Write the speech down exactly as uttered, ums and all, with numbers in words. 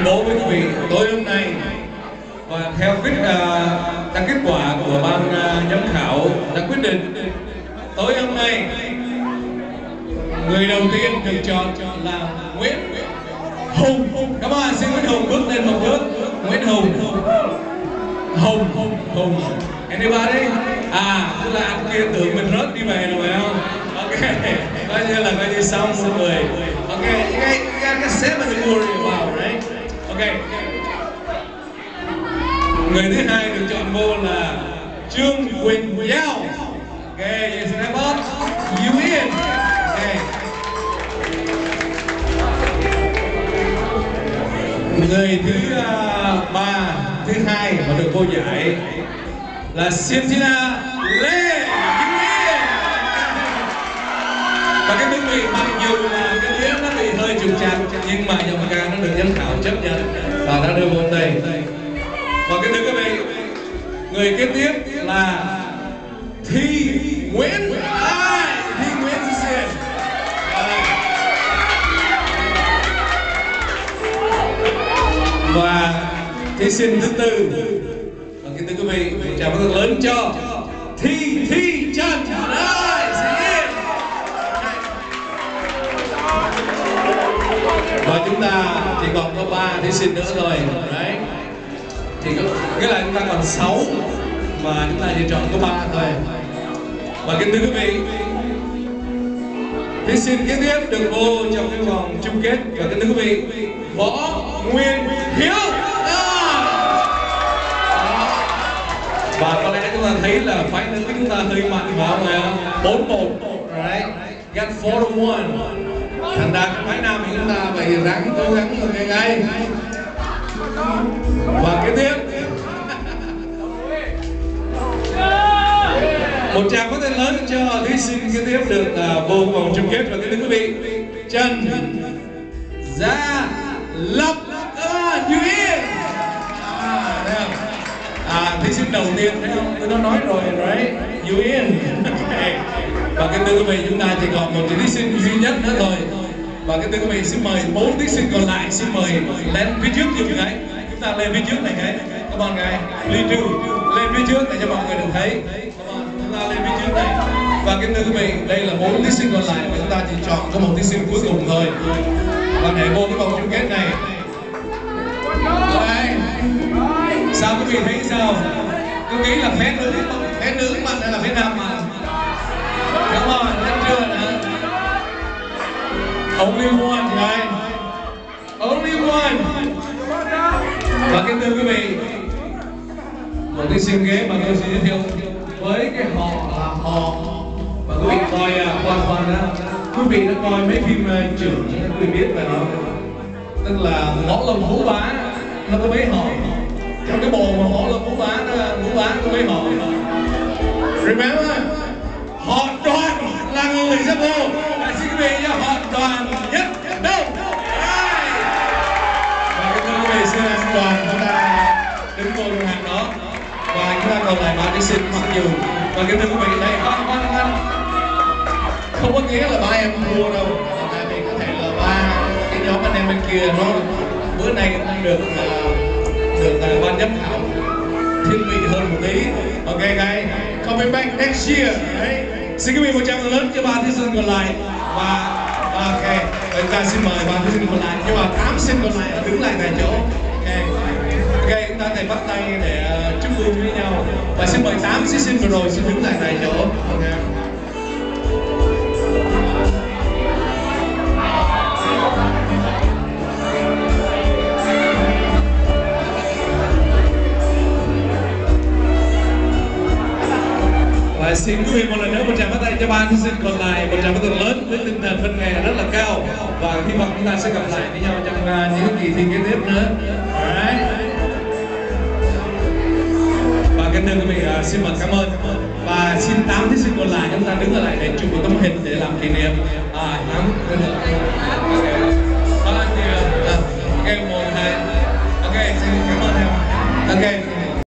bố với quý vị tối hôm nay và theo kết uh, các kết quả của ban uh, giám khảo đã quyết định tối hôm nay người đầu tiên được chọn là Nguyễn Hùng. Các bạn xin Nguyễn Hùng bước lên một bước. Nguyễn Hùng. Hùng Hùng anybody? À, tức là anh kia tưởng mình rớt đi về rồi phải không? Ok, coi như là coi như xong mọi người. Ok, you guys, you guys got seven to worry about, right? Ok. Người thứ hai được chọn vô là Trương Quỳnh Giao. Ok, yes, step up. You in. Ok. Người thứ uh, ba, thứ hai mà được vô giải là Cynthia Lê. Và cái quý vị mặc dù là cái tiếng nó bị hơi trục trặc nhưng mà giọng ca nó được giám khảo chấp nhận và đã đưa vô đây. Và cái thưa quý vị, người kế tiếp là Thi Nguyễn. Ai? Thi Nguyễn Xiên. Và thí sinh thứ tư, và cái thưa quý vị, một tràng pháo tay lớn cho Thi Thi Trần. Và chúng ta chỉ còn có ba thí sinh nữa thôi, đấy. Thì có, nghĩa là chúng ta còn sáu mà chúng ta chỉ chọn có ba thôi. Và kính thưa quý vị, thí sinh kế tiếp được vô trong cái vòng chung kết và kính thưa quý vị, Võ Nguyên Hiếu. Và có lẽ chúng ta thấy là phái nữ chúng ta hơi mạnh phải không ạ? Bốn một, right? Got four to one. Thành ra cái phái nam thì chúng ta phải ráng cố gắng rồi ngay ngay. Và kế tiếp một tràng pháo tay lớn cho thí sinh kế tiếp được uh, vô vòng chung kết và kính thưa quý vị, Trần Gia Lập. À, Như Yên. À, thấy không? À, thí sinh đầu tiên thấy không? Tôi đã nói rồi, right? Như Yên. Và kính thưa quý vị, chúng ta chỉ còn một thí sinh duy nhất nữa thôi. Và kính thưa quý vị, xin mời bốn thí sinh còn lại, xin mời lên phía trước giùm cái. Chúng ta lên phía trước này cái. Các bạn gái, Ly Trư lên phía trước để cho mọi người được thấy. Các bạn, chúng ta lên phía trước này. Và kính thưa quý vị, đây là bốn thí sinh còn lại và chúng ta chỉ chọn có một thí sinh cuối cùng thôi. Và để vô cái vòng chung kết này. Đây. Sao quý vị thấy sao? Tôi nghĩ là phép nữ, phép nữ mạnh hay là phép nam mạnh? Come on, lên chưa hả? Only one, right? Only one. Và kính thưa quý vị, một thí sinh ghế mà tôi sẽ giới thiệu với cái họ là họ và quý vị coi quan quan đó. Quý vị đã coi mấy phim uh, trưởng quý vị biết về nó, tức là Võ Lâm Vũ Bá nó có mấy họ. Trong cái bộ mà Võ Lâm Vũ Bá nó Vũ Bá có mấy họ. Remember? Họ Đoàn là người sẽ vô. Xin quý vị cho họ Đoàn nhất đâu. Và cái thưa quý vị, xin anh Đoàn chúng ta đứng vô trong hàng đó. Và chúng ta còn lại ba thí sinh mặc dù. Và cái thưa quý vị, đây khoan khoan khoan, không có nghĩa là ba em thua đâu. Tại vì có thể là ba cái nhóm anh em bên kia nó bữa nay cũng được được uh, ban giám khảo thiên vị hơn một tí. Ok guys, coming back next year. Đấy. Xin quý vị một tràng lớn cho ba thí sinh còn lại. Và ok, chúng ta xin mời ba thí sinh còn lại. Nhưng mà tám thí sinh còn lại đứng lại tại chỗ. Ok, ok, chúng ta thể bắt tay để uh, chúc mừng với nhau. Và xin mời tám thí sinh vừa rồi xin đứng lại tại chỗ. Ok. Và xin quý vị một lần nữa một tràng pháo tay cho ba thí sinh còn lại, một tràng pháo tay lớn với tinh thần phân nghệ rất là cao và hy vọng chúng ta sẽ gặp lại với nhau trong uh, những kỳ thi kế tiếp nữa. Alright. Và kính thưa quý vị, uh, xin mời cảm ơn và xin tám thí sinh còn lại chúng ta đứng ở lại để chụp một tấm hình để làm kỷ niệm. À, tám. Ok, một hai. Ok, xin cảm ơn em. Ok.